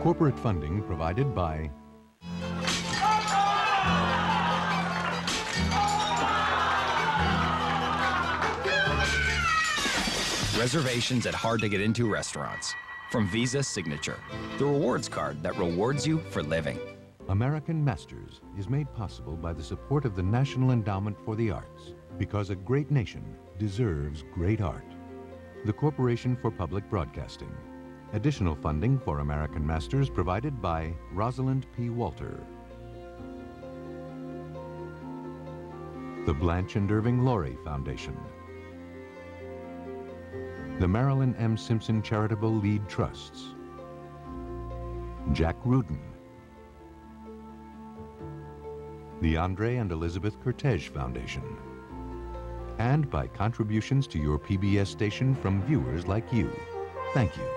Corporate funding provided by reservations at hard-to-get-into restaurants. From Visa Signature, the rewards card that rewards you for living. American Masters is made possible by the support of the National Endowment for the Arts, because a great nation deserves great art. The Corporation for Public Broadcasting. Additional funding for American Masters provided by Rosalind P. Walter. The Blanche and Irving Laurie Foundation. The Marilyn M. Simpson Charitable Lead Trusts. Jack Rudin. The Andre and Elizabeth Cortege Foundation. And by contributions to your PBS station from viewers like you. Thank you.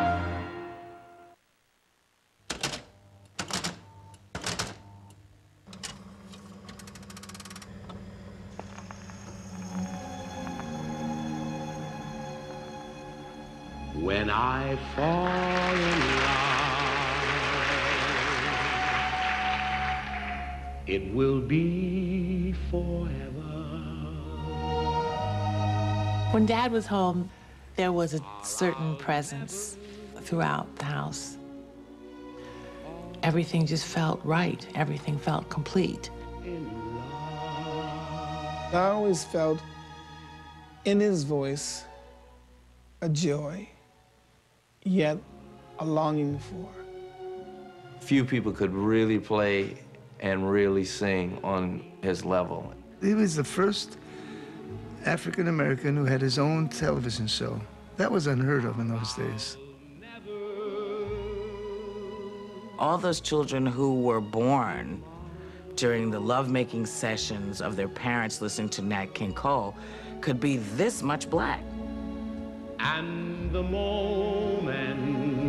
When I fall in love, it will be forever. When Dad was home, there was a certain presence throughout the house. Everything just felt right. Everything felt complete. I always felt in his voice a joy, yet a longing for. Few people could really play and really sing on his level. He was the first African American who had his own television show. That was unheard of in those days. All those children who were born during the lovemaking sessions of their parents listening to Nat King Cole could be this much black. And the moment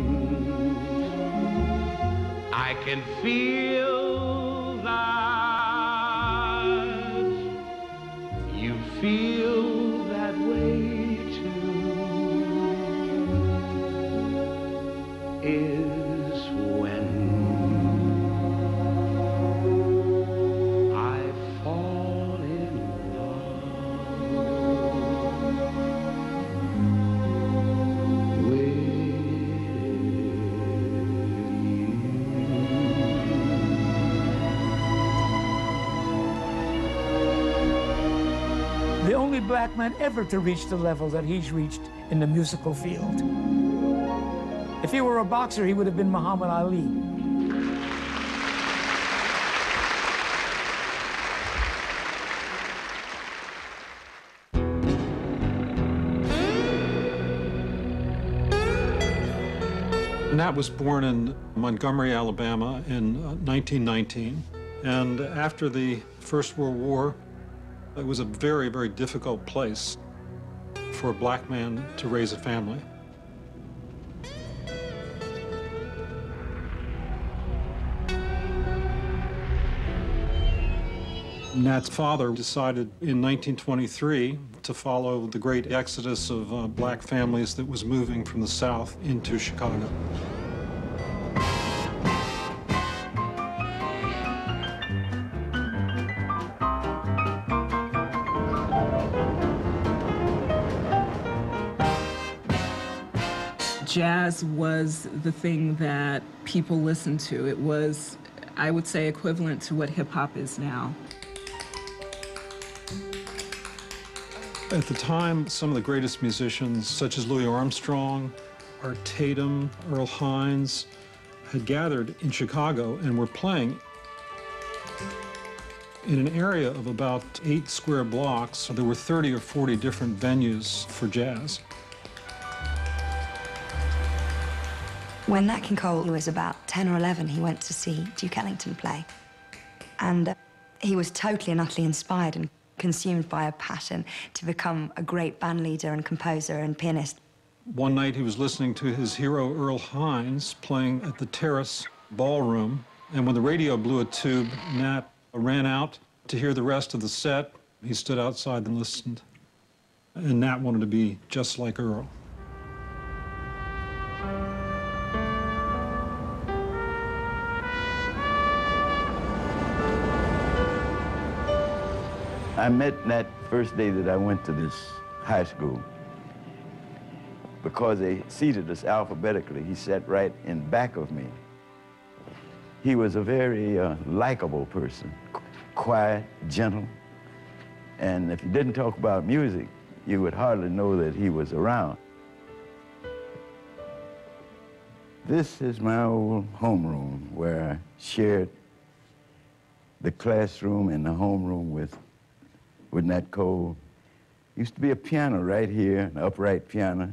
I can feel that you feel that way too is when I fall in love with the only black man ever to reach the level that he's reached in the musical field. If he were a boxer, he would have been Muhammad Ali. Nat was born in Montgomery, Alabama in 1919, and after the First World War, it was a very, very difficult place for a black man to raise a family. Nat's father decided in 1923 to follow the great exodus of black families that was moving from the South into Chicago. Jazz was the thing that people listened to. It was, I would say, equivalent to what hip-hop is now. At the time, some of the greatest musicians, such as Louis Armstrong, Art Tatum, Earl Hines, had gathered in Chicago and were playing in an area of about 8 square blocks. So there were 30 or 40 different venues for jazz. When Nat King Cole was about 10 or 11, he went to see Duke Ellington play. And he was totally and utterly inspired and consumed by a passion to become a great band leader and composer and pianist. One night he was listening to his hero Earl Hines playing at the Terrace Ballroom, and when the radio blew a tube, Nat ran out to hear the rest of the set. He stood outside and listened, and Nat wanted to be just like Earl. I met Nat first day that I went to this high school. Because they seated us alphabetically, he sat right in back of me. He was a very likable person, quiet, gentle, and if you didn't talk about music, you would hardly know that he was around. This is my old homeroom where I shared the classroom and the homeroom with Nat Cole. Used to be a piano right here, an upright piano.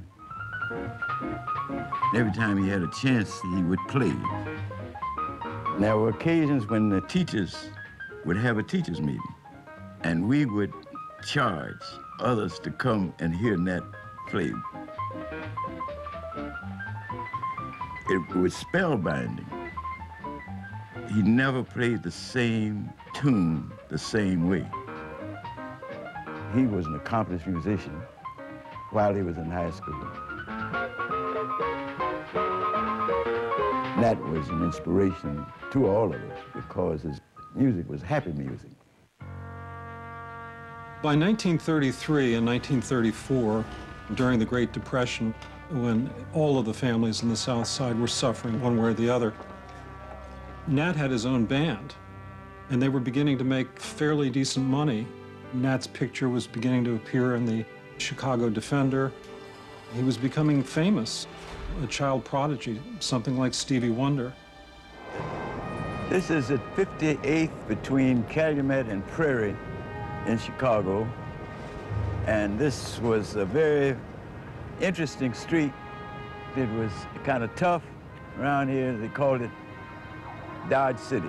Every time he had a chance, he would play. There were occasions when the teachers would have a teachers' meeting, and we would charge others to come and hear Nat play. It was spellbinding. He never played the same tune the same way. He was an accomplished musician while he was in high school. Nat was an inspiration to all of us because his music was happy music. By 1933 and 1934, during the Great Depression, when all of the families in the South Side were suffering one way or the other, Nat had his own band, and they were beginning to make fairly decent money. Nat's picture was beginning to appear in the Chicago Defender. He was becoming famous, a child prodigy, something like Stevie Wonder. This is at 58th between Calumet and Prairie in Chicago, and this was a very interesting street. It was kind of tough. Around here, they called it Dodge City.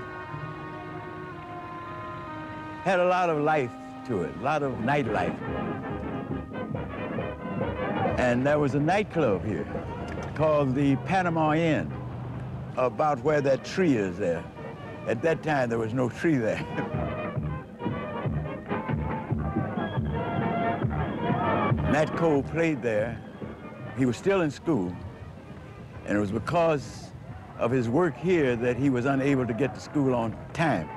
Had a lot of life to it, a lot of nightlife. And there was a nightclub here called the Panama Inn, about where that tree is there. At that time, there was no tree there. Nat Cole played there. He was still in school, and it was because of his work here that he was unable to get to school on time.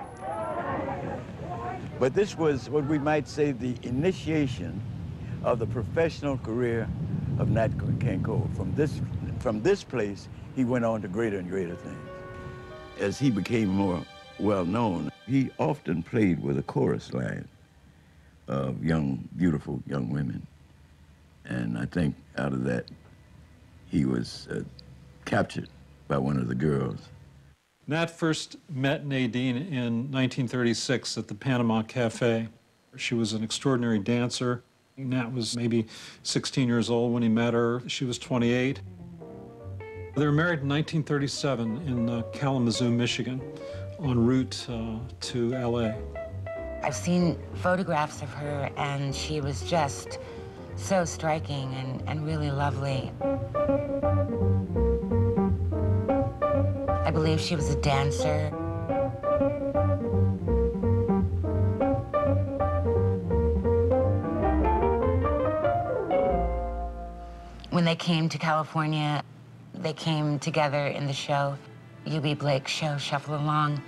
But this was what we might say the initiation of the professional career of Nat King Cole. From this place, he went on to greater and greater things. As he became more well-known, he often played with a chorus line of young, beautiful young women. And I think out of that, he was captured by one of the girls. Nat first met Nadine in 1936 at the Panama Cafe. She was an extraordinary dancer. Nat was maybe 16 years old when he met her. She was 28. They were married in 1937 in Kalamazoo, Michigan, en route to LA. I've seen photographs of her, and she was just so striking and really lovely. I believe she was a dancer. When they came to California, they came together in the show, Eubie Blake's show, Shuffle Along.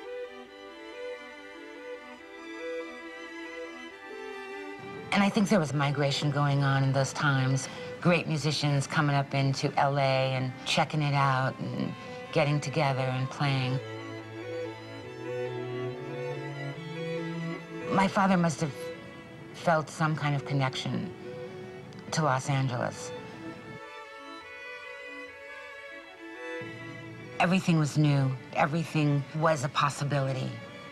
And I think there was migration going on in those times. Great musicians coming up into LA and checking it out and getting together and playing. My father must have felt some kind of connection to Los Angeles. Everything was new. Everything was a possibility.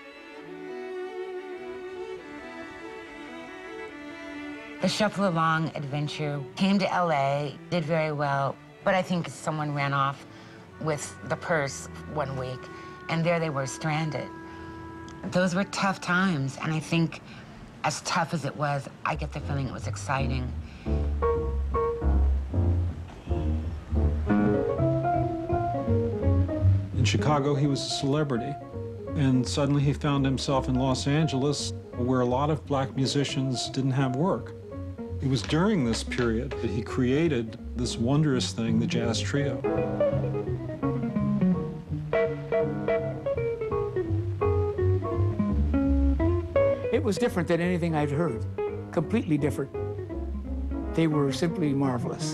The Shuffle Along adventure came to LA, did very well, but I think someone ran off with the purse one week, and there they were stranded. Those were tough times, and I think as tough as it was, I get the feeling it was exciting. In Chicago, he was a celebrity, and suddenly he found himself in Los Angeles, where a lot of black musicians didn't have work. It was during this period that he created this wondrous thing, the Jazz Trio. It It was different than anything I'd heard, completely different. They were simply marvelous.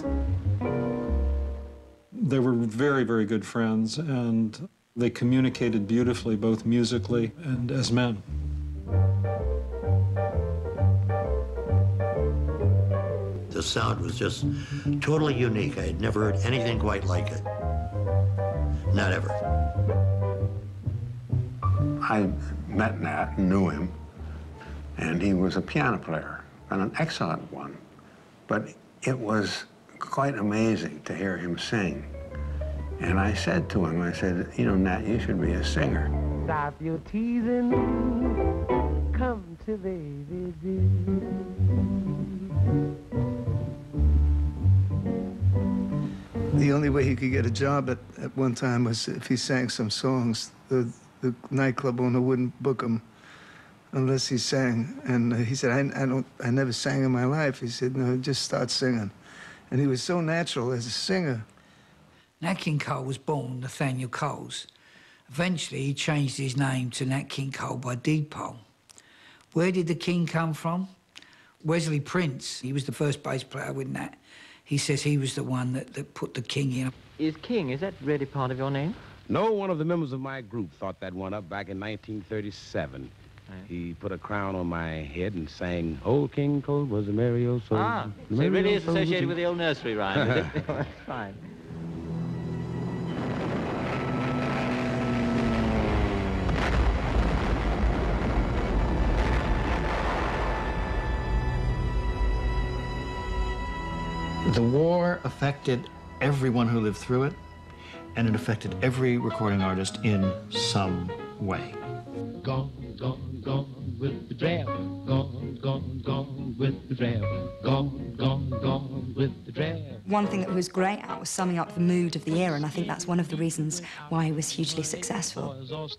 They were very, very good friends, and they communicated beautifully, both musically and as men. The sound was just totally unique. I had never heard anything quite like it. Not ever. I met Nat and knew him, and he was a piano player, and an excellent one. But it was quite amazing to hear him sing. And I said to him, I said, you know, Nat, you should be a singer. Stop your teasing, come to baby do. The only way he could get a job at one time was if he sang some songs. The nightclub owner wouldn't book him unless he sang. And he said, I never sang in my life. He said, no, just start singing. And he was so natural as a singer. Nat King Cole was born Nathaniel Coles. Eventually, he changed his name to Nat King Cole by deed poll. Where did the king come from? Wesley Prince. He was the first bass player with Nat. He says he was the one that put the king in. Is King, is that really part of your name? No, one of the members of my group thought that one up back in 1937. He put a crown on my head and sang, Old King Cole was a merry old soul. Ah, so it really is associated with the old nursery rhyme, is it? That's fine. The war affected everyone who lived through it, and it affected every recording artist in some way. Gone, gone, gone with the draft. Gone, gone, gone with the draft. Gone, gone, gone with the draft. One thing that he was great at was summing up the mood of the era, and I think that's one of the reasons why he was hugely successful.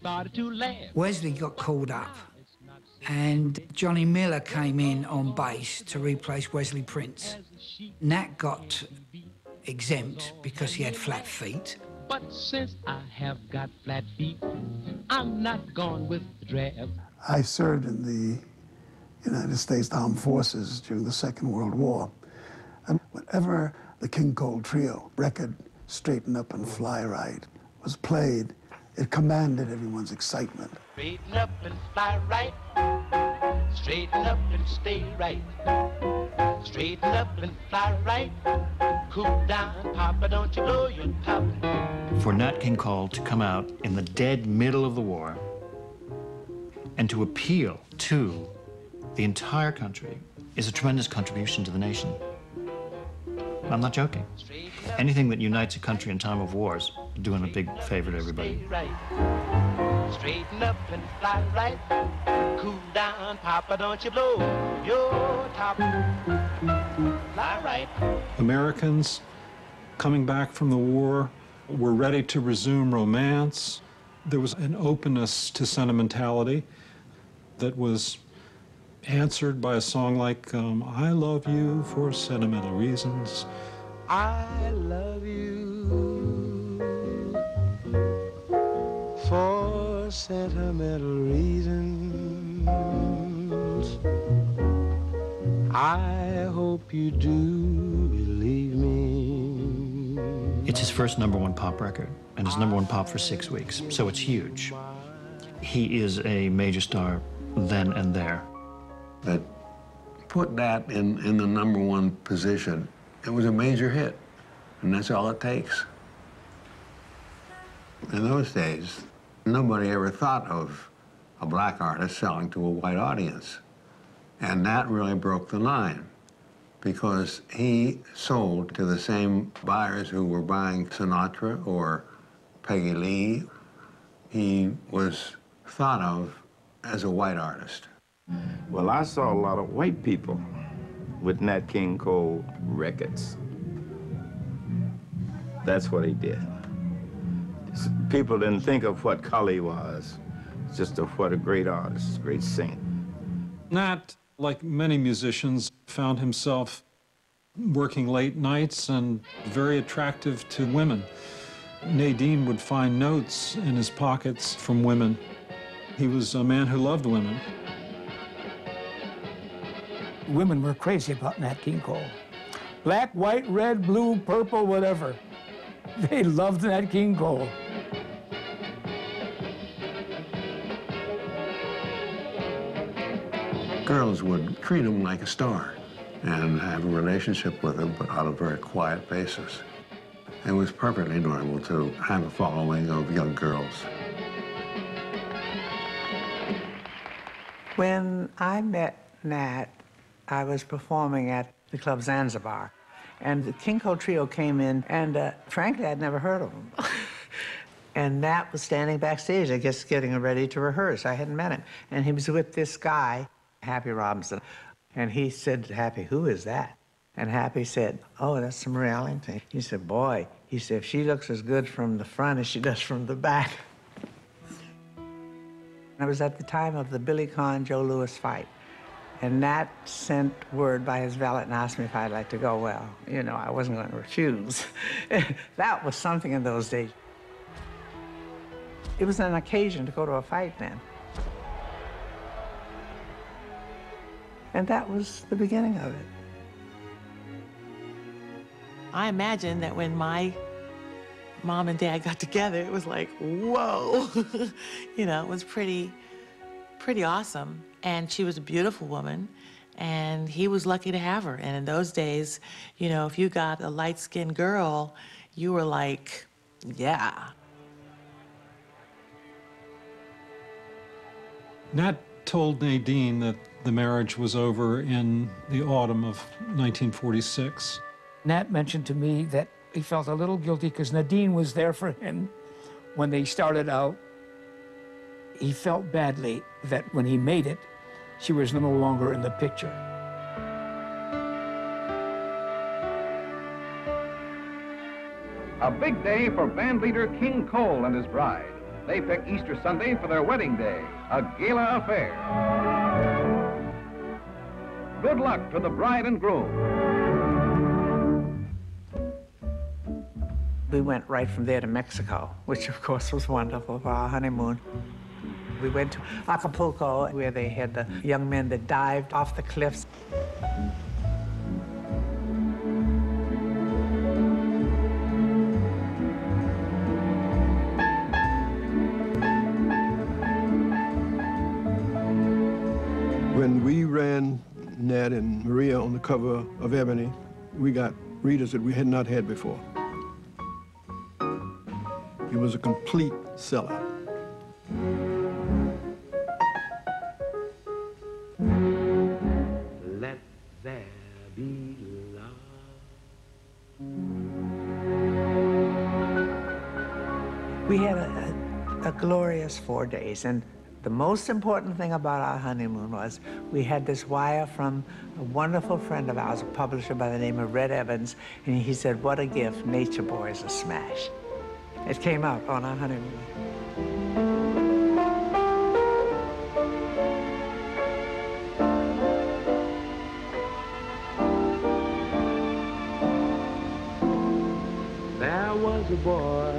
Wesley got called up, and Johnny Miller came in on bass to replace Wesley Prince. Nat got exempt because he had flat feet. But since I have got flat feet, I'm not gone with the draft. I served in the United States Armed Forces during the Second World War. And whenever the King Cole Trio record, Straighten Up and Fly Right, was played, it commanded everyone's excitement. Straighten up and fly right. Straighten up and stay right. Straighten up and fly right. Cool down, Papa, don't you blow your top. For Nat King Cole to come out in the dead middle of the war and to appeal to the entire country is a tremendous contribution to the nation. I'm not joking. Anything that unites a country in time of wars is doing a big favor to everybody. Straighten up and fly right. Cool down, Papa, don't you blow your top. Fly right. Americans coming back from the war were ready to resume romance. There was an openness to sentimentality that was answered by a song like I Love You for Sentimental Reasons. I love you for sentimental reasons. I hope you do believe me. It's his first #1 pop record, and it's #1 pop for 6 weeks, so it's huge. He is a major star then and there. That put that in the #1 position. It was a major hit, and that's all it takes. In those days, nobody ever thought of a black artist selling to a white audience. And that really broke the line, because he sold to the same buyers who were buying Sinatra or Peggy Lee. He was thought of as a white artist. Well, I saw a lot of white people with Nat King Cole records. That's what he did. People didn't think of what color he was, just of what a great artist, great singer. Nat, like many musicians, found himself working late nights and very attractive to women. Nadine would find notes in his pockets from women. He was a man who loved women. Women were crazy about Nat King Cole. Black, white, red, blue, purple, whatever. They loved Nat King Cole. Girls would treat him like a star and have a relationship with him, but on a very quiet basis. It was perfectly normal to have a following of young girls. When I met Nat, I was performing at the Club Zanzibar, and the King Cole Trio came in, and frankly, I'd never heard of them. And Nat was standing backstage, I guess, getting ready to rehearse. I hadn't met him. And he was with this guy, Happy Robinson. And he said to Happy, "Who is that?" And Happy said, "Oh, that's Marie Ellington." He said, "Boy," he said, "if she looks as good from the front as she does from the back." I was at the time of the Billy Conn-Joe Louis fight. And Nat sent word by his valet and asked me if I'd like to go. Well, you know, I wasn't going to refuse. That was something in those days. It was an occasion to go to a fight then. And that was the beginning of it. I imagine that when my mom and dad got together, it was like, whoa. You know, it was pretty awesome. And she was a beautiful woman, and he was lucky to have her. And in those days, you know, if you got a light-skinned girl, you were like, yeah. Nat told Nadine that the marriage was over in the autumn of 1946. Nat mentioned to me that he felt a little guilty because Nadine was there for him when they started out. He felt badly that when he made it, she was no longer in the picture. A big day for band leader King Cole and his bride. They pick Easter Sunday for their wedding day, a gala affair. Good luck to the bride and groom. We went right from there to Mexico, which of course was wonderful for our honeymoon. We went to Acapulco, where they had the young men that dived off the cliffs. When we ran Nat and Maria on the cover of Ebony, we got readers that we had not had before. It was a complete sellout. Let there be love. We had a glorious 4 days, and the most important thing about our honeymoon was we had this wire from a wonderful friend of ours, a publisher by the name of Red Evans, and he said, "What a gift, Nature Boy is a smash." It came out on our honeymoon. There was a boy,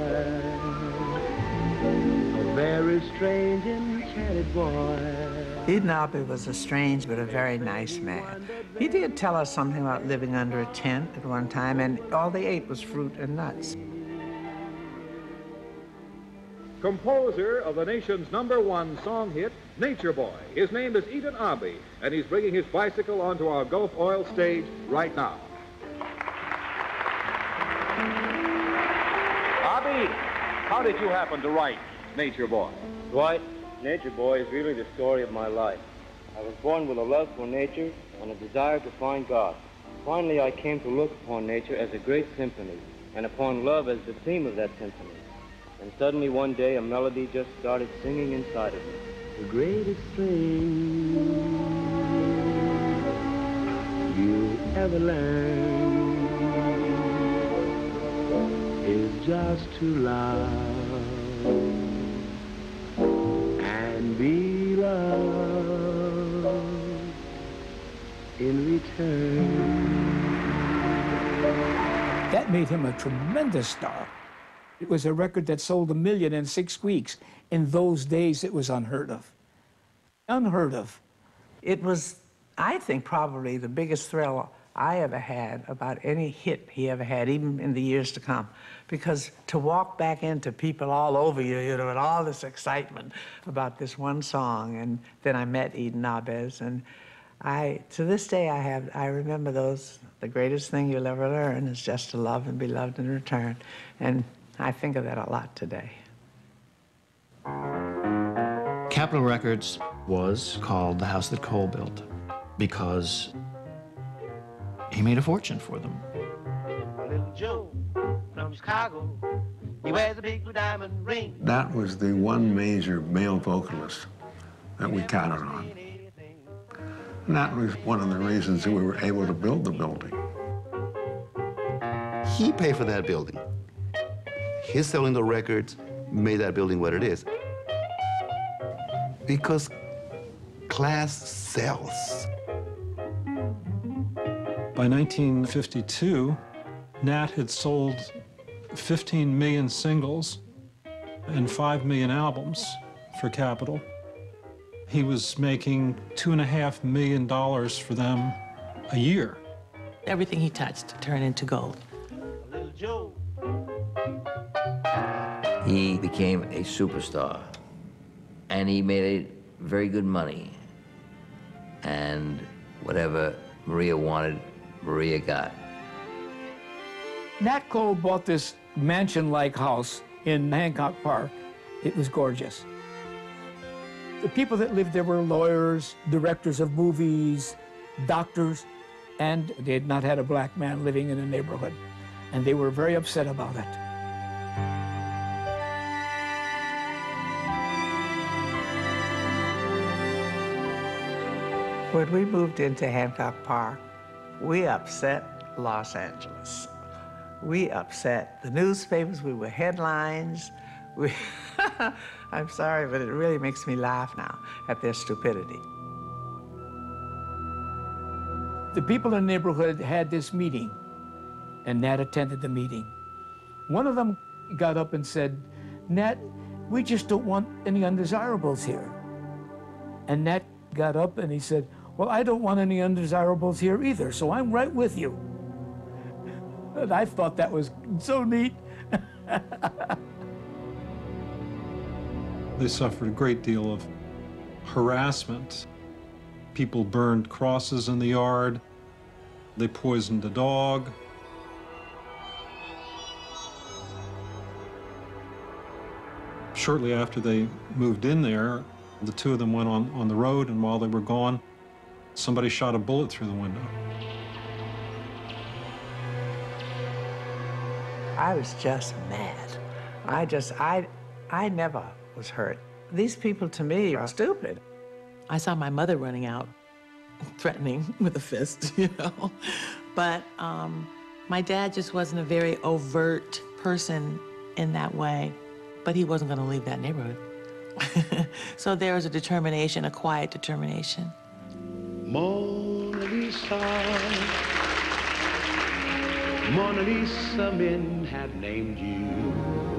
a very strange enchanted boy. Eden Albee was a strange but a very nice man. He did tell us something about living under a tent at one time, and all they ate was fruit and nuts. Composer of the nation's #1 song hit, Nature Boy. His name is Eden Albee, and he's bringing his bicycle onto our Gulf Oil stage right now. Albee, how did you happen to write Nature Boy? Dwight, Nature Boy is really the story of my life. I was born with a love for nature and a desire to find God. Finally, I came to look upon nature as a great symphony, and upon love as the theme of that symphony. And suddenly one day a melody just started singing inside of me. The greatest thing you ever learn is just to love and be loved in return. That made him a tremendous star. It was a record that sold 1 million in 6 weeks. In those days, it was unheard of. Unheard of. It was I think probably the biggest thrill I ever had about any hit he ever had, even in the years to come. Because to walk back into people all over you, you know, and all this excitement about this one song, and then I met Eden Ahbez, and to this day, I remember those, the greatest thing you'll ever learn is just to love and be loved in return. And I think of that a lot today. Capitol Records was called the house that Cole built because he made a fortune for them. Little Joe from Chicago, he wears a big blue diamond ring. That was the one major male vocalist that we counted on. And that was one of the reasons that we were able to build the building. He paid for that building. His selling the records made that building what it is. Because class sells. By 1952, Nat had sold 15 million singles and 5 million albums for Capitol. He was making $2.5 million for them a year. Everything he touched turned into gold. Little Joe. He became a superstar, and he made very good money. And whatever Maria wanted, Maria got. Nat Cole bought this mansion-like house in Hancock Park. It was gorgeous. The people that lived there were lawyers, directors of movies, doctors, and they had not had a black man living in the neighborhood. And they were very upset about it. When we moved into Hancock Park, we upset Los Angeles. We upset the newspapers. We were headlines. I'm sorry, but it really makes me laugh now at their stupidity. The people in the neighborhood had this meeting, and Nat attended the meeting. One of them got up and said, "Nat, we just don't want any undesirables here." And Nat got up and he said, "Well, I don't want any undesirables here either, so I'm right with you." And I thought that was so neat. They suffered a great deal of harassment. People burned crosses in the yard. They poisoned a dog. Shortly after they moved in there, the two of them went on the road, and while they were gone, somebody shot a bullet through the window. I was just mad. I never was hurt. These people, to me, are stupid. I saw my mother running out, threatening with a fist, you know. But my dad just wasn't a very overt person in that way, but he wasn't going to leave that neighborhood. So there was a determination, a quiet determination. Mona Lisa, Mona Lisa, men had named you.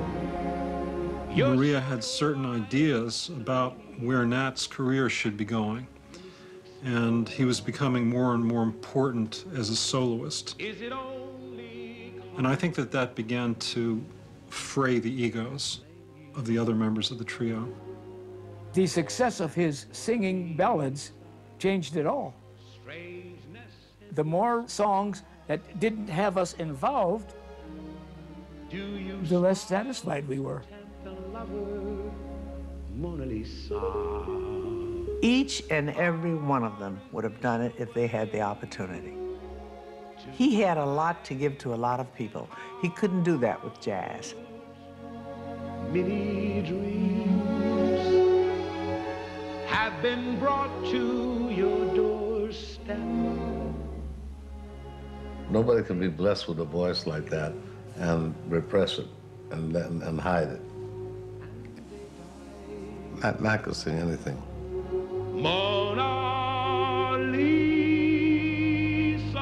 Maria had certain ideas about where Nat's career should be going, and he was becoming more and more important as a soloist. And I think that began to fray the egos of the other members of the trio. The success of his singing ballads changed it all. The more songs that didn't have us involved, the less satisfied we were. Mona Lisa. Each and every one of them would have done it if they had the opportunity. He had a lot to give to a lot of people. He couldn't do that with jazz. Many dreams have been brought to your doorstep. Nobody can be blessed with a voice like that and repress it and hide it. Not could sing anything. Mona Lisa.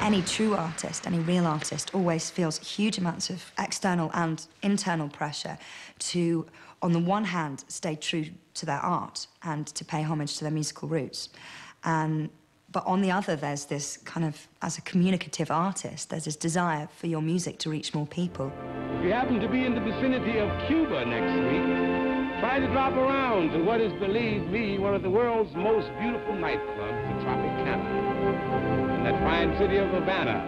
Any true artist, any real artist, always feels huge amounts of external and internal pressure to, on the one hand, stay true to their art and to pay homage to their musical roots. But on the other, there's this kind of, as a communicative artist, there's this desire for your music to reach more people. If you happen to be in the vicinity of Cuba next week, try to drop around to what is, believe me, one of the world's most beautiful nightclubs, the Tropicana, in that fine city of Havana.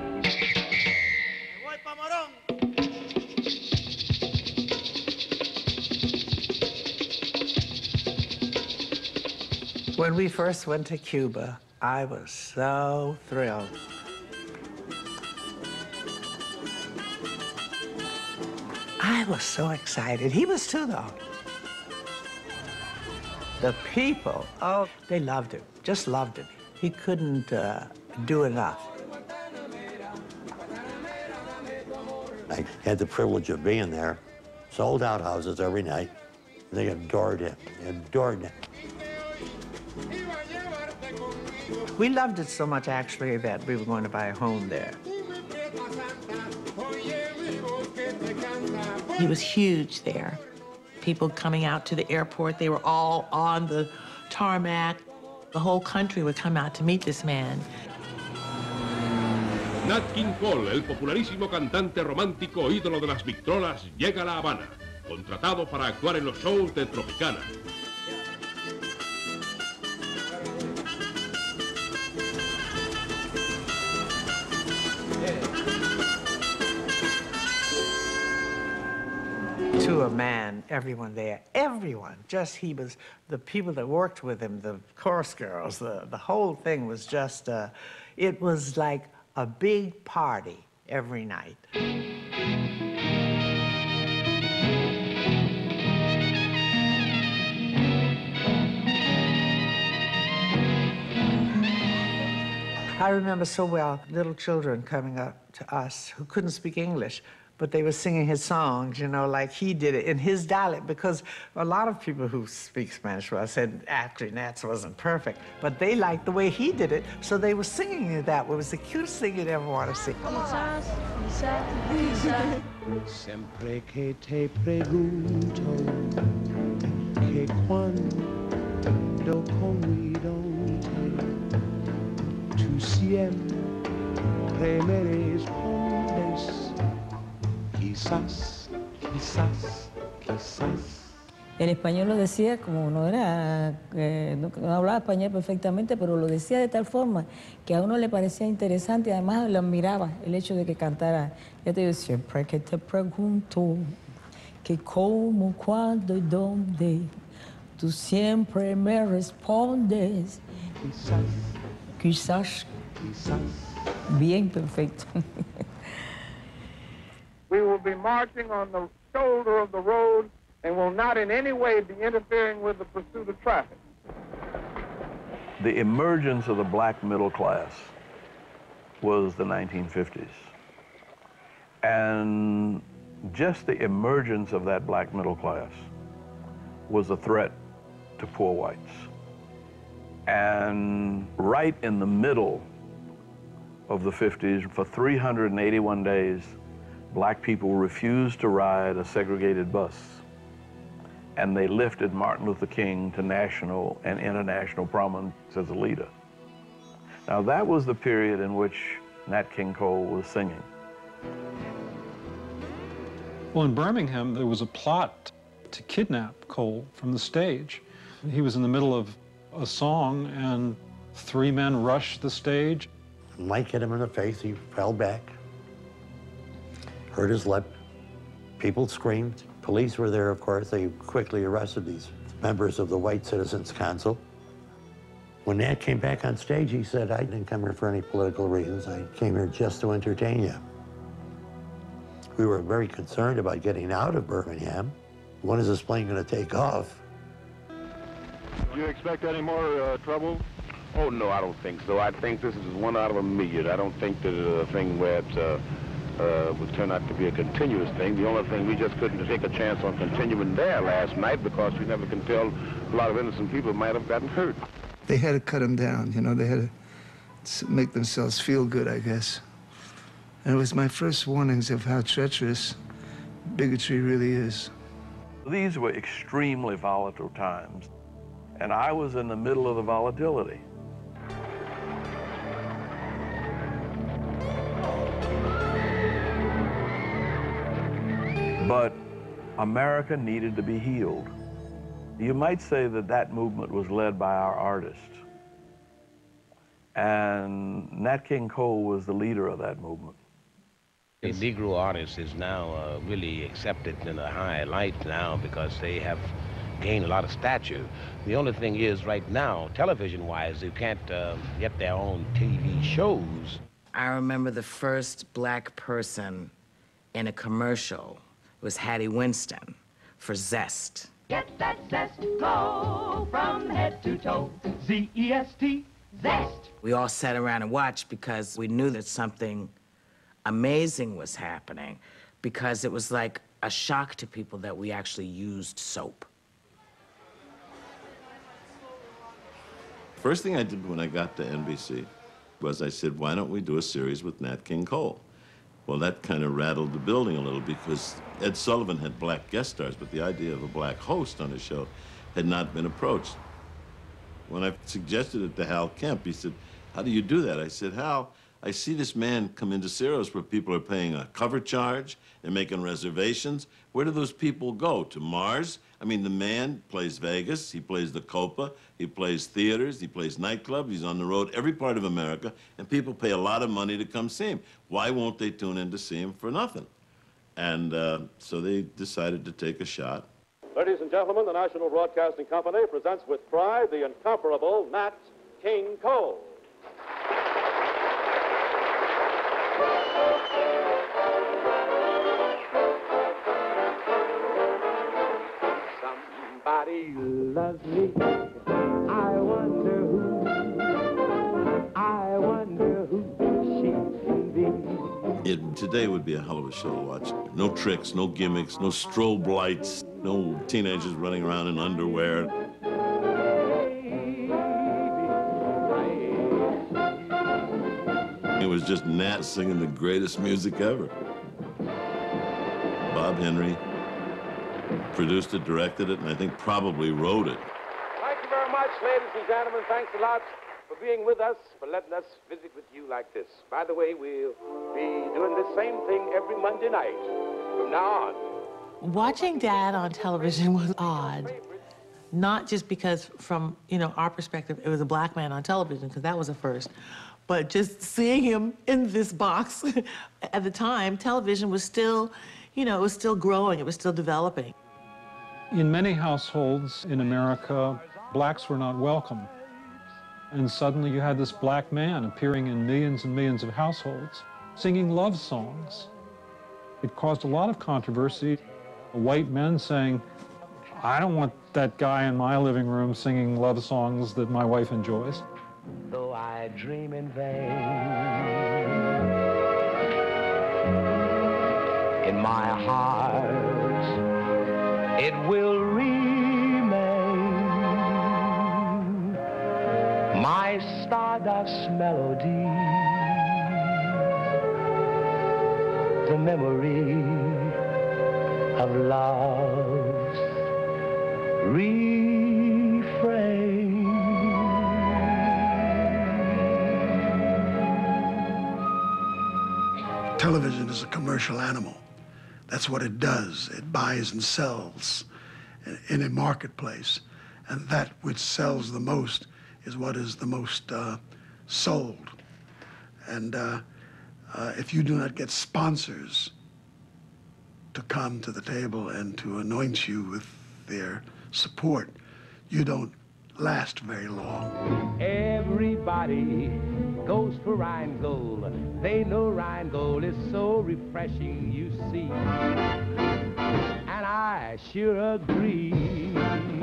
When we first went to Cuba, I was so thrilled. I was so excited. He was too, though. The people, oh, they loved him, just loved him. He couldn't do enough. I had the privilege of being there, sold out houses every night. They adored him, adored him. We loved it so much, actually, that we were going to buy a home there. He was huge there. People coming out to the airport, they were all on the tarmac. The whole country would come out to meet this man. Nat King Cole, el popularísimo cantante romántico ídolo de las Victrolas, llega a La Habana, contratado para actuar en los shows de Tropicana. To a man, everyone there, everyone, just he was, the people that worked with him, the chorus girls, the whole thing was just, it was like a big party every night. I remember so well little children coming up to us who couldn't speak English, but they were singing his songs, you know, like he did it in his dialect, because a lot of people who speak Spanish, well, I said actually Nats wasn't perfect, but they liked the way he did it, so they were singing it that way. It was the cutest thing you'd ever want to see. Siempre que te pregunto que cuando convidonte, tú siempre me respondes. Quizás, quizás, quizás. En español lo decía como no era, no hablaba español perfectamente, pero lo decía de tal forma que a uno le parecía interesante y además lo admiraba el hecho de que cantara. Ya te digo, siempre que te pregunto que cómo, cuándo y dónde, tú siempre me respondes. Quizás, quizás, quizás. Bien perfecto. We will be marching on the shoulder of the road and will not in any way be interfering with the pursuit of traffic. The emergence of the black middle class was the 1950s. And just the emergence of that black middle class was a threat to poor whites. And right in the middle of the 50s, for 381 days, black people refused to ride a segregated bus, and they lifted Martin Luther King to national and international prominence as a leader. Now, that was the period in which Nat King Cole was singing. Well, in Birmingham, there was a plot to kidnap Cole from the stage. He was in the middle of a song, and 3 men rushed the stage. Mike hit him in the face. He fell back, hurt his lip. People screamed. Police were there, of course. They quickly arrested these members of the White Citizens Council. When Nat came back on stage, he said, I didn't come here for any political reasons. I came here just to entertain you. We were very concerned about getting out of Birmingham. When is this plane going to take off? Do you expect any more trouble? Oh, no, I don't think so. I think this is one out of a million. I don't think that it's a thing where it would turn out to be a continuous thing. The only thing, we just couldn't take a chance on continuing there last night because you never can tell. A lot of innocent people might have gotten hurt. They had to cut him down, you know. They had to make themselves feel good, I guess. And it was my first warnings of how treacherous bigotry really is. These were extremely volatile times, and I was in the middle of the volatility. But America needed to be healed. You might say that that movement was led by our artists. And Nat King Cole was the leader of that movement. The Negro artist is now really accepted in a high light now because they have gained a lot of stature. The only thing is right now, television-wise, they can't get their own TV shows. I remember the first black person in a commercial was Hattie Winston for Zest. Get that zest glow from head to toe. Z-E-S-T, zest. We all sat around and watched because we knew that something amazing was happening, because it was like a shock to people that we actually used soap. First thing I did when I got to NBC was I said, why don't we do a series with Nat King Cole? Well, that kind of rattled the building a little because Ed Sullivan had black guest stars, but the idea of a black host on the show had not been approached. When I suggested it to Hal Kemp, he said, how do you do that? I said, Hal, I see this man come into Ciro's where people are paying a cover charge, they're making reservations. Where do those people go? To Mars? I mean, the man plays Vegas, he plays the Copa, he plays theaters, he plays nightclubs, he's on the road, every part of America, and people pay a lot of money to come see him. Why won't they tune in to see him for nothing? And so they decided to take a shot. Ladies and gentlemen, the National Broadcasting Company presents with pride the incomparable Nat King Cole. Somebody loves me. I wonder who she can be. It today would be a hell of a show to watch. No tricks, no gimmicks, no strobe lights, no teenagers running around in underwear. It was just Nat singing the greatest music ever. Bob Henry produced it, directed it, and I think probably wrote it. Thank you very much, ladies and gentlemen. Thanks a lot for being with us, for letting us visit with you like this. By the way, we'll be doing the same thing every Monday night from now on. Watching Dad on television was odd. Not just because from, our perspective, it was a black man on television, because that was a first. But just seeing him in this box, at the time, television was still, it was still growing, it was still developing. In many households in America, blacks were not welcome. And suddenly you had this black man appearing in millions and millions of households, singing love songs. It caused a lot of controversy. White men saying, I don't want that guy in my living room singing love songs that my wife enjoys. Though I dream in vain, in my heart it will remain, my stardust melody, the memory of love's refrain. Television is a commercial animal. That's what it does. It buys and sells in a marketplace. And that which sells the most is what is the most sold. And if you do not get sponsors to come to the table and to anoint you with their support, you don't last very long. Everybody goes for Rheingold. They know Rheingold is so refreshing, you see. And I sure agree.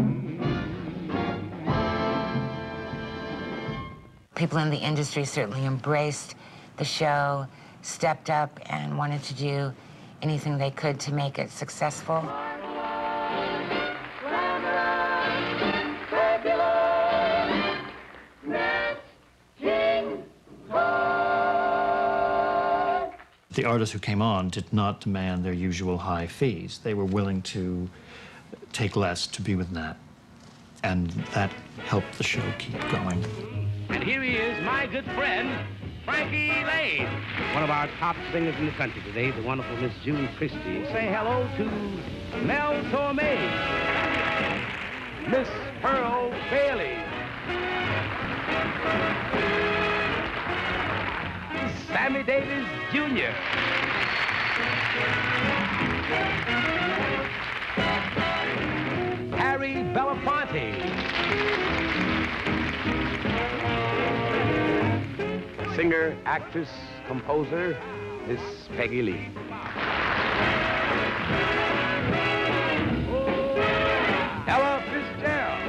People in the industry certainly embraced the show, stepped up, and wanted to do anything they could to make it successful. The artists who came on did not demand their usual high fees. They were willing to take less to be with Nat. And that helped the show keep going. And here he is, my good friend, Frankie Lane. One of our top singers in the country today, the wonderful Miss June Christie. Say hello to Mel Torme, Miss Pearl Bailey, Sammy Davis Jr., Harry Belafonte, singer, actress, composer, Miss Peggy Lee. Ella Fitzgerald.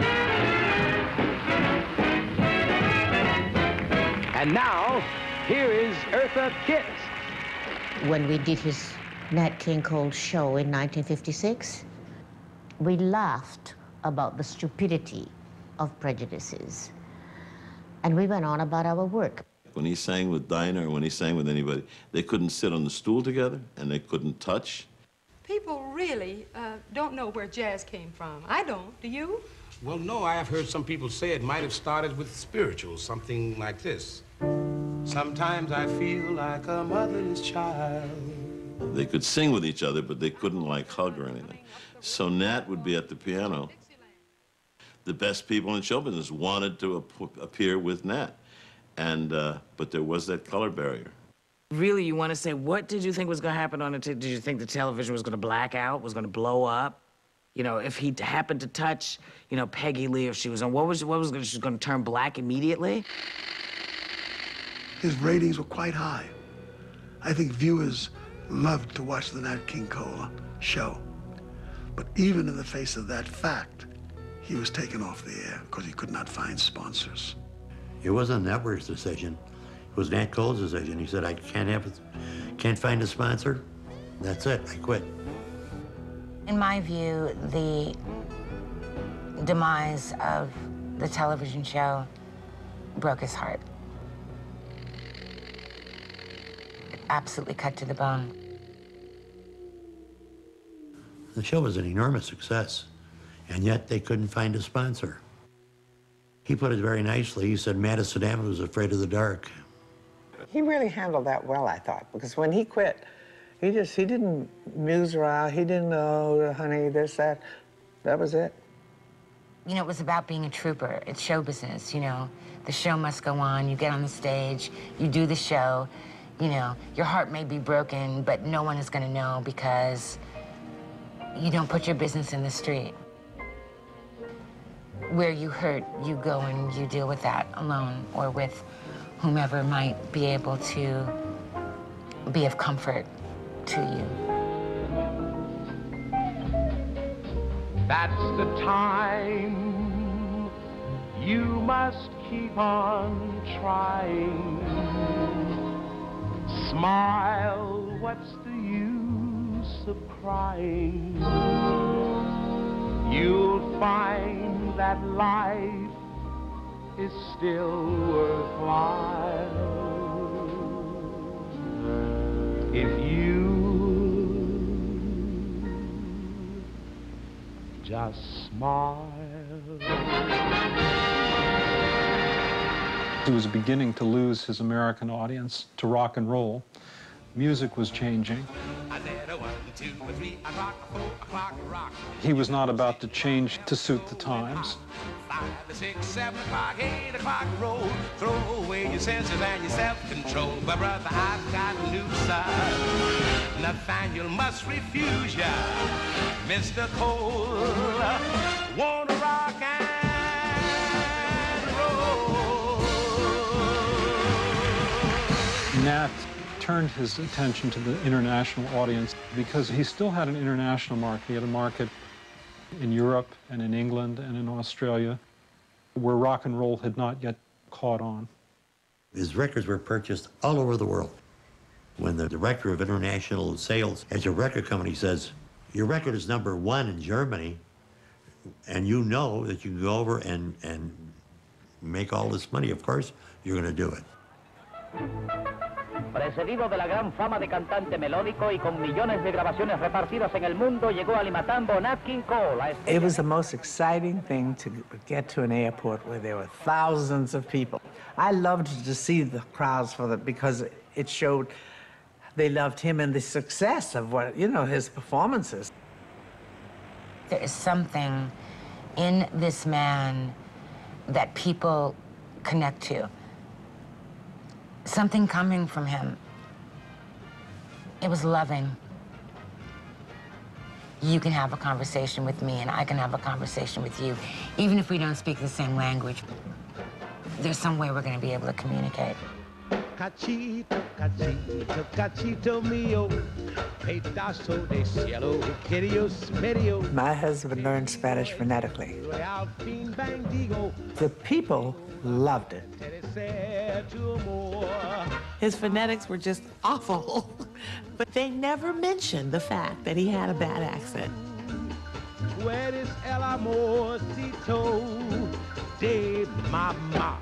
And now, here is Eartha Kitt. When we did his Nat King Cole show in 1956, we laughed about the stupidity of prejudices. And we went on about our work. When he sang with Dinah or when he sang with anybody, they couldn't sit on the stool together and they couldn't touch. People really don't know where jazz came from. I don't. Do you? Well, no, I have heard some people say it might have started with spirituals, something like this. Sometimes I feel like a motherless child. They could sing with each other, but they couldn't, like, hug or anything. So Nat would be at the piano. The best people in show business wanted to appear with Nat. And, but there was that color barrier. Really, you want to say, what did you think was going to happen on it? Did you think the television was going to black out, was going to blow up? You know, if he happened to touch, you know, Peggy Lee, if she was on, what was she going to turn black immediately? His ratings were quite high. I think viewers loved to watch the Nat King Cole show. But even in the face of that fact, he was taken off the air because he could not find sponsors. It wasn't the network's decision. It was Nat Cole's decision. He said, I can't find a sponsor. That's it, I quit. In my view, the demise of the television show broke his heart. It absolutely cut to the bone. The show was an enormous success, and yet they couldn't find a sponsor. He put it very nicely. He said Madison Avenue was afraid of the dark. He really handled that well, I thought, because when he quit, he didn't muse around. He didn't know, honey, this, that. That was it. You know, it was about being a trooper. It's show business, you know. The show must go on. You get on the stage, you do the show. You know, your heart may be broken, but no one is going to know because you don't put your business in the street. Where you hurt, you go and you deal with that alone or with whomever might be able to be of comfort to you. That's the time you must keep on trying. Smile, what's the use of crying? You'll find that life is still worthwhile if you just smile. He was beginning to lose his American audience to rock and roll. Music was changing. He was not about to change to suit the times. 5, 6, 7 o'clock, 8 o'clock, roll. Throw away your senses and your self-control. But brother, I've got news, sir. Nathaniel must refuse ya. Mr. Cole, wanna rock and roll. Nat turned his attention to the international audience because he still had an international market. He had a market in Europe and in England and in Australia where rock and roll had not yet caught on. His records were purchased all over the world. When the director of international sales at your record company says, your record is #1 in Germany, and you know that you can go over and make all this money, of course, you're going to do it. Precedido de la gran fama de cantante melódico y con millones de grabaciones repartidas en el mundo, llegó al Limatambo Nat King Cole. It was the most exciting thing to get to an airport where there were thousands of people. I loved to see the crowds because it showed they loved him and the success of his performances. There is something in this man that people connect to. Something coming from him. It was loving. You can have a conversation with me and I can have a conversation with you. Even if we don't speak the same language, there's some way we're going to be able to communicate. Cachito, cachito, cachito mío, pedazo de cielo, queridos medio. My husband learned Spanish phonetically. The people loved it. His phonetics were just awful, but they never mentioned the fact that he had a bad accent. Where is el amorcito de mama?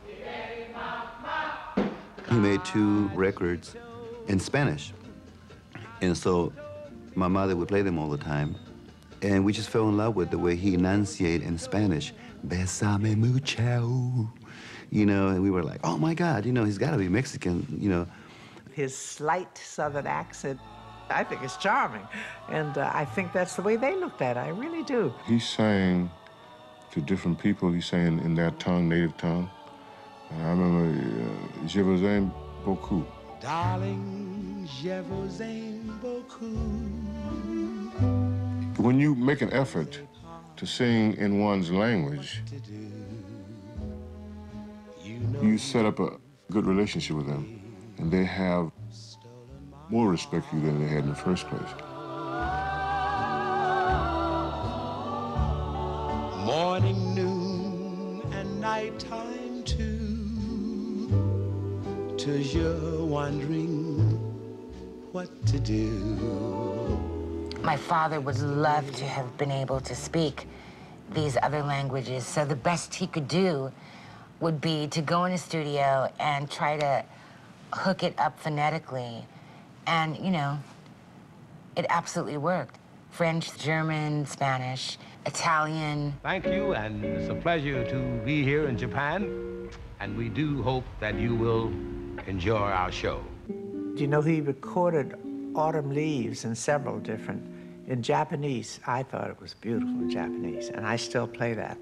He made 2 records in Spanish. And so my mother would play them all the time. And we just fell in love with the way he enunciated in Spanish. Besame mucho. And we were like, oh my God, he's got to be Mexican, His slight Southern accent, I think is charming. And I think that's the way they looked at it. I really do. He sang to different people. He sang in their tongue, native tongue. And I remember, Je vous aime beaucoup. Darling, je vous aime beaucoup. When you make an effort to sing in one's language, you set up a good relationship with them, and they have more respect for you than they had in the first place. Morning, noon, and nighttime too. 'Cause you're wondering what to do. My father would love to have been able to speak these other languages, so the best he could do would be to go in a studio and try to hook it up phonetically. And, it absolutely worked. French, German, Spanish, Italian. Thank you, and it's a pleasure to be here in Japan. And we do hope that you will enjoy our show. Do you know he recorded Autumn Leaves in several different, in Japanese. I thought it was beautiful in Japanese, and I still play that.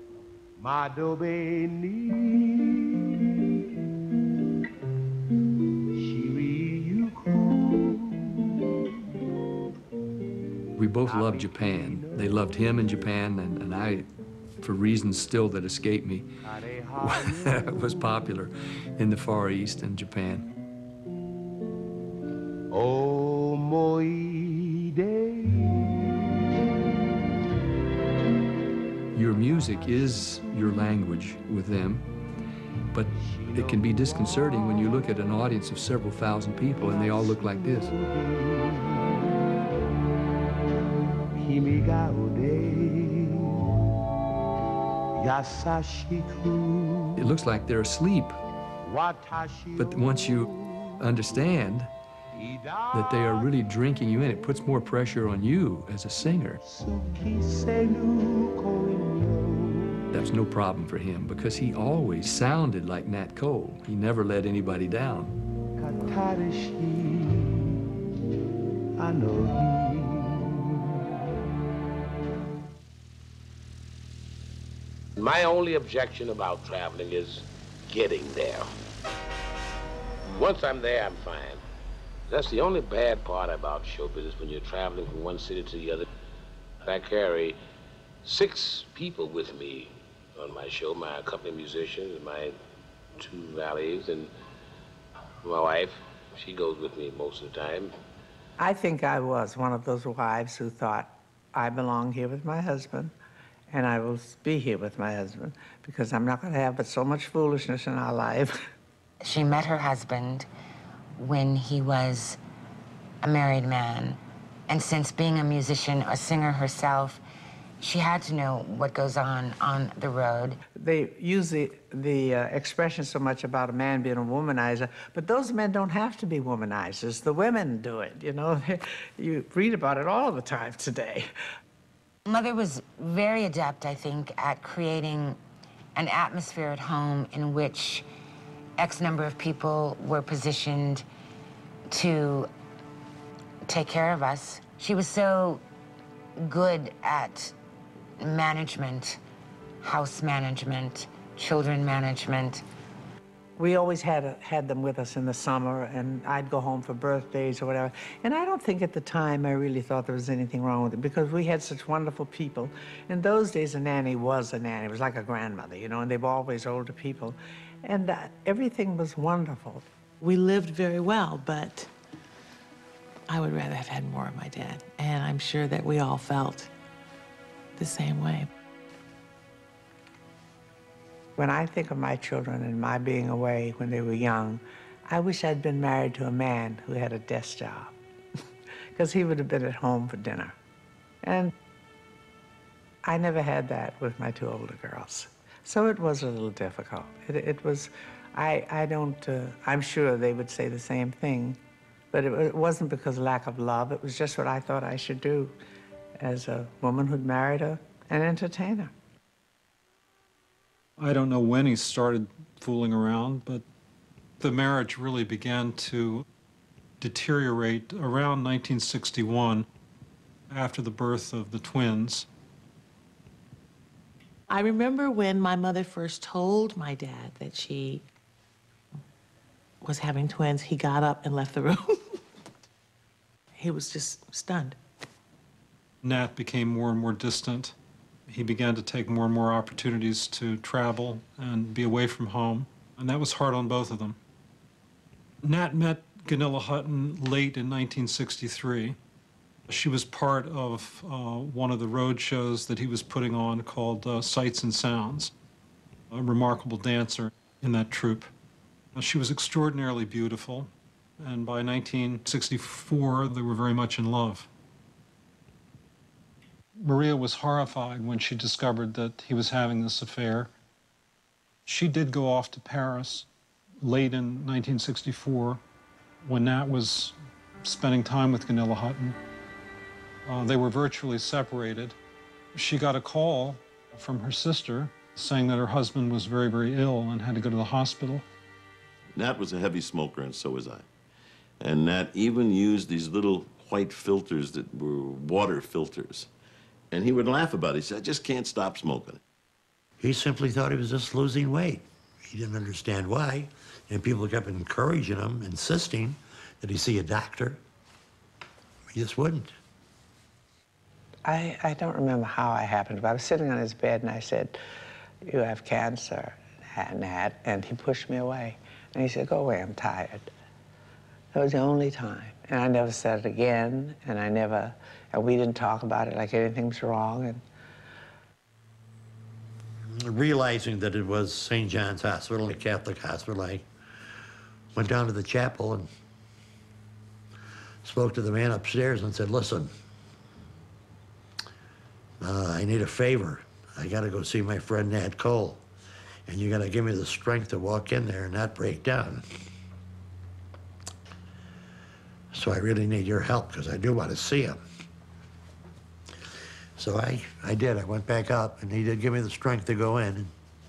We both loved Japan. They loved him in Japan, and I, for reasons still that escape me, was popular in the Far East and Japan. Oh, Your music is your language with them, but it can be disconcerting when you look at an audience of several thousand people and they all look like this. It looks like they're asleep, but once you understand that they are really drinking you in, it puts more pressure on you as a singer. That's no problem for him because he always sounded like Nat Cole. He never let anybody down. My only objection about traveling is getting there. Once I'm there, I'm fine. That's the only bad part about show business when you're traveling from one city to the other. I carry 6 people with me on my show, my accompanying musicians, my 2 valets, and my wife. She goes with me most of the time. I think I was one of those wives who thought, I belong here with my husband, and I will be here with my husband, because I'm not going to have but so much foolishness in our life. She met her husband when he was a married man. And since being a musician, a singer herself, She had to know what goes on the road. They use the expression so much about a man being a womanizer, but those men don't have to be womanizers. The women do it, you know? You read about it all the time today. Mother was very adept, I think, at creating an atmosphere at home in which X number of people were positioned to take care of us. She was so good at management, house management, children management. We always had them with us in the summer, and I'd go home for birthdays or whatever. And I don't think at the time I really thought there was anything wrong with it, because we had such wonderful people. In those days, a nanny was a nanny. It was like a grandmother, you know, and they were always older people. And everything was wonderful. We lived very well, but I would rather have had more of my dad. And I'm sure that we all felt the same way. When I think of my children and my being away when they were young, I wish I'd been married to a man who had a desk job, because he would have been at home for dinner. And I never had that with my two older girls. So it was a little difficult. It was, I'm sure they would say the same thing, but it wasn't because of lack of love. It was just what I thought I should do as a woman who'd married an entertainer. I don't know when he started fooling around, but the marriage really began to deteriorate around 1961 after the birth of the twins. I remember when my mother first told my dad that she was having twins, he got up and left the room. He was just stunned. Nat became more and more distant. He began to take more and more opportunities to travel and be away from home, and that was hard on both of them. Nat met Gunilla Hutton late in 1963. She was part of one of the road shows that he was putting on called Sights and Sounds, a remarkable dancer in that troupe. She was extraordinarily beautiful, and by 1964, they were very much in love. Maria was horrified when she discovered that he was having this affair. She did go off to Paris late in 1964 when Nat was spending time with Gunilla Hutton. They were virtually separated. She got a call from her sister saying that her husband was very, very ill and had to go to the hospital. Nat was a heavy smoker, and so was I. And Nat even used these little white filters that were water filters. And he would laugh about it. He said, I just can't stop smoking. He simply thought he was just losing weight. He didn't understand why. And people kept encouraging him, insisting that he see a doctor. He just wouldn't. I don't remember how it happened, but I was sitting on his bed and I said, you have cancer, Nat, and he pushed me away. And he said, go away, I'm tired. That was the only time. And I never said it again, and we didn't talk about it like anything was wrong. And realizing that it was St. John's Hospital, a Catholic hospital, I went down to the chapel and spoke to the man upstairs and said, listen, I need a favor. I got to go see my friend Nat Cole, and you got to give me the strength to walk in there and not break down. So I really need your help, because I do want to see him. So I did. I went back up, and he did give me the strength to go in. And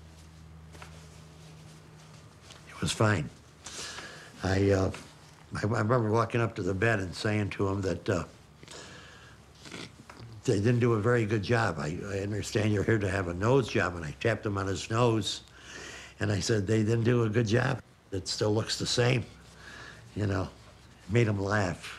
it was fine. I remember walking up to the bed and saying to him that they didn't do a very good job. I understand you're here to have a nose job, and I tapped him on his nose, and I said, they didn't do a good job. It still looks the same, you know. Made him laugh.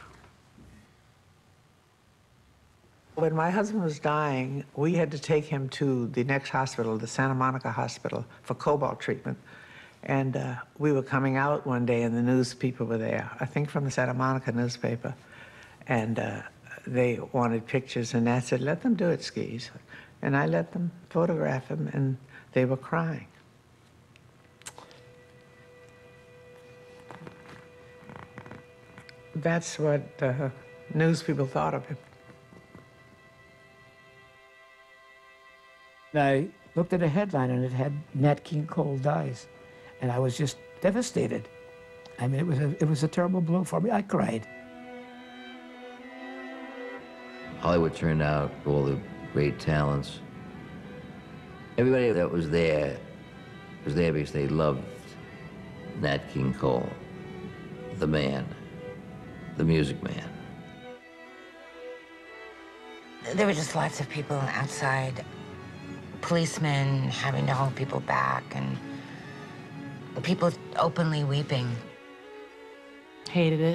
When my husband was dying, we had to take him to the next hospital, the Santa Monica Hospital, for cobalt treatment. And we were coming out one day, and the news people were there, I think from the Santa Monica newspaper. And they wanted pictures, and Nat said, let them do it, Skis. And I let them photograph him, and they were crying. That's what news people thought of him. I looked at a headline and it had Nat King Cole dies, and I was just devastated. I mean, it was a terrible blow for me. I cried. Hollywood turned out all the great talents. Everybody that was there because they loved Nat King Cole, the man, the music man. There were just lots of people outside, policemen having to hold people back, and people openly weeping. Hated it.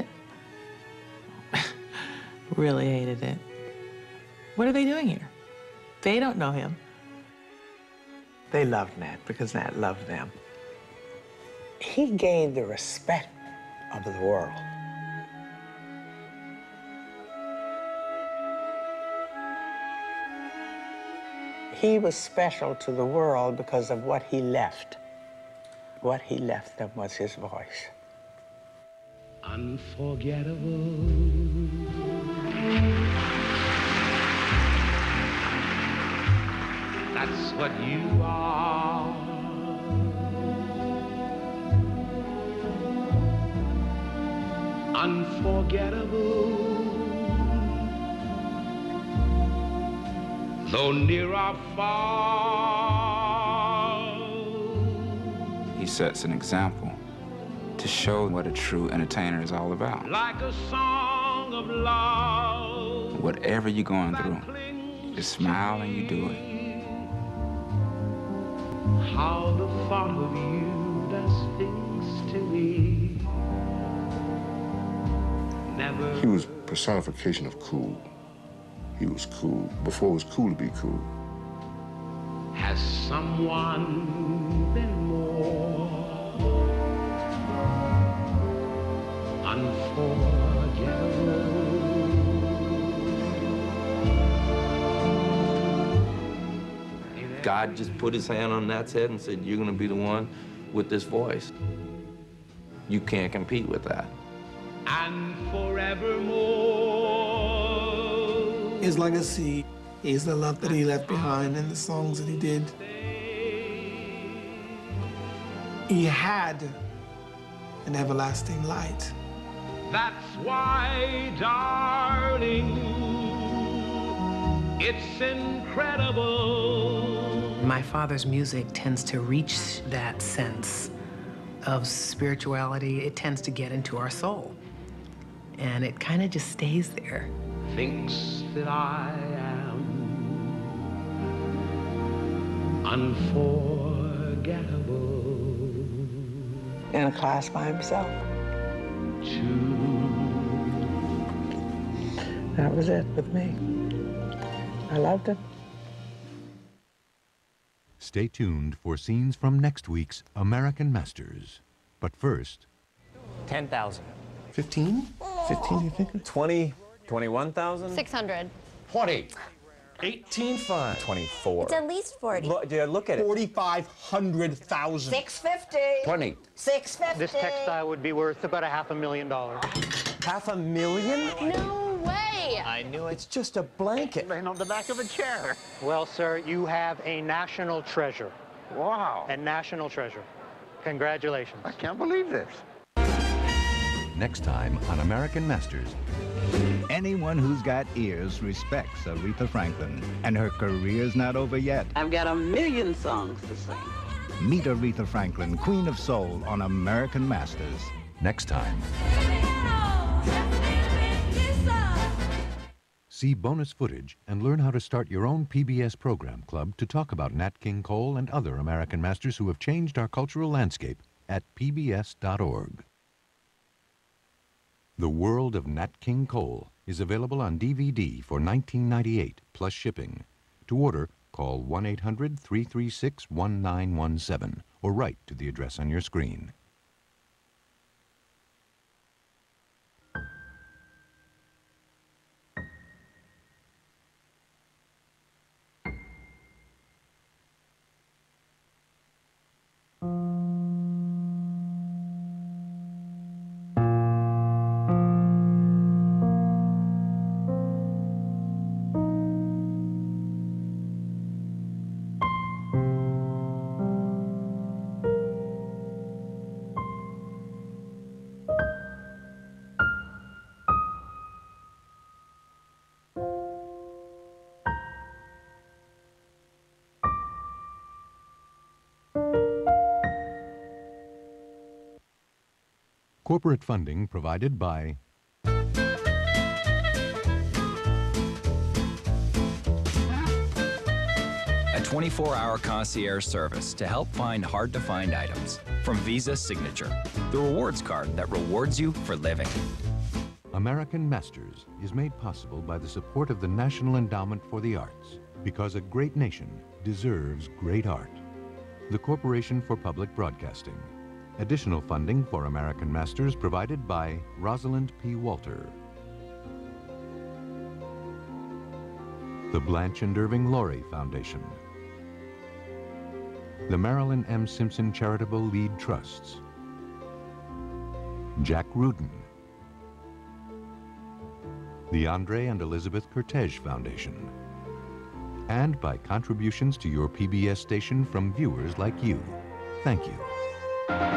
Really hated it. What are they doing here? They don't know him. They loved Nat because Nat loved them. He gained the respect of the world. He was special to the world because of what he left. What he left them was his voice. Unforgettable. That's what you are. Unforgettable. Though near or far. He sets an example to show what a true entertainer is all about. Like a song of love. Whatever you're going through, just smile and you do it. How the thought of you does things to me. Never. He was personification of cool. He was cool before it was cool to be cool. Has someone been more unforgettable? God just put his hand on Nat's head and said, "You're gonna be the one with this voice. You can't compete with that." And forevermore. His legacy is the love that he left behind and the songs that he did. He had an everlasting light. That's why, darling, it's incredible. My father's music tends to reach that sense of spirituality. It tends to get into our soul. And it kind of just stays there. Thinks that I am unforgettable. In a class by himself. That was it with me. I loved it. Stay tuned for scenes from next week's American Masters. But first... 10,000. 15? 15, you think? 20, 21,000? 600. 20. 18,500. 24. It's at least 40. Look, yeah, look at it. 4,500,000. 650. 20. 650. This textile would be worth about $500,000. $500,000? No way. I knew it. It's just a blanket. Laying on the back of a chair. Well, sir, you have a national treasure. Wow. A national treasure. Congratulations. I can't believe this. Next time on American Masters. Anyone who's got ears respects Aretha Franklin, and her career's not over yet. I've got 1,000,000 songs to sing. Meet Aretha Franklin, Queen of Soul, on American Masters. Next time. See bonus footage and learn how to start your own PBS program club to talk about Nat King Cole and other American masters who have changed our cultural landscape at pbs.org. The World of Nat King Cole is available on DVD for $19.98 plus shipping. To order, call 1-800-336-1917 or write to the address on your screen. Corporate funding provided by A 24-hour concierge service to help find hard-to-find items. From Visa Signature, the rewards card that rewards you for living. American Masters is made possible by the support of the National Endowment for the Arts, because a great nation deserves great art. The Corporation for Public Broadcasting. Additional funding for American Masters provided by Rosalind P. Walter. The Blanche and Irving Laurie Foundation. The Marilyn M. Simpson Charitable Lead Trusts. Jack Rudin. The Andre and Elizabeth Cortege Foundation. And by contributions to your PBS station from viewers like you. Thank you.